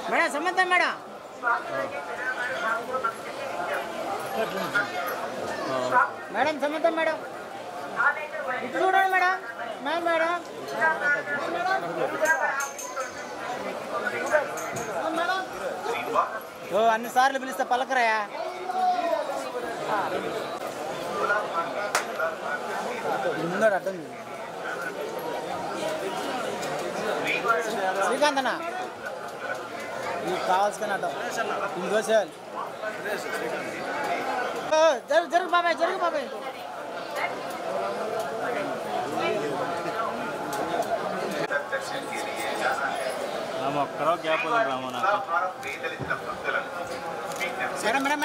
madam Samantha madam madam Samantha madam ఇటు చూడండి madam madam ఓ అన్నిసార్లు పిలిస్తే పలకరాయా ముందడు అర్థం శ్రీకాంత్ అన్న నీకు కావాల్సిన అర్థం ఇది దోసేయాలి జరుగు బాబాయ్ ఒక్కరో గ్యాప్ వదలరాము నాకు మేడం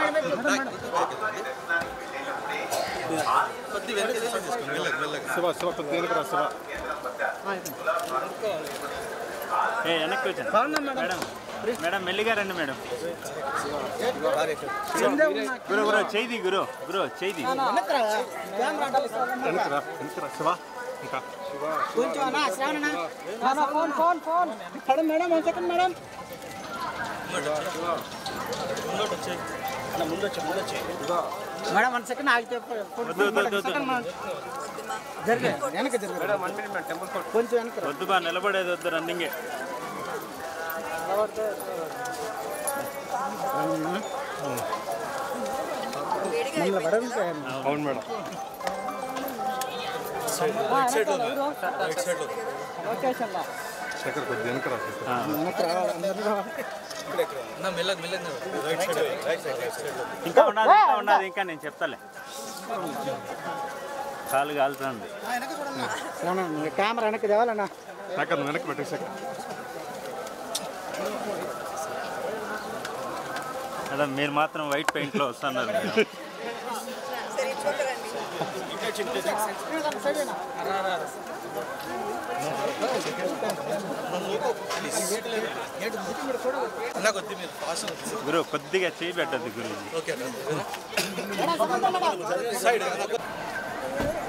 వెనక్కి వచ్చాను మేడం మెల్లిగా రండి మేడం గురు చేయి గురు చేయి phone madam 1 second madam madam 1 second ఆగితే కొంచెం వద్దు బా నిలబడేది వద్దు రన్నింగే అవును మేడం శేఖర్ కొద్ది వెనక ఇంకా ఉన్నది ఇంకా నేను చెప్తాలే కాలు కాలుతుంది కెమెరా వెనక్కి తేవాలన్నా శేఖర్ వెనక్కి పెట్టే శేఖర్ అదే మీరు మాత్రం వైట్ పెయింట్లో వస్తున్నారు గురు కొద్దిగా చేయి పెట్టద్దు గురు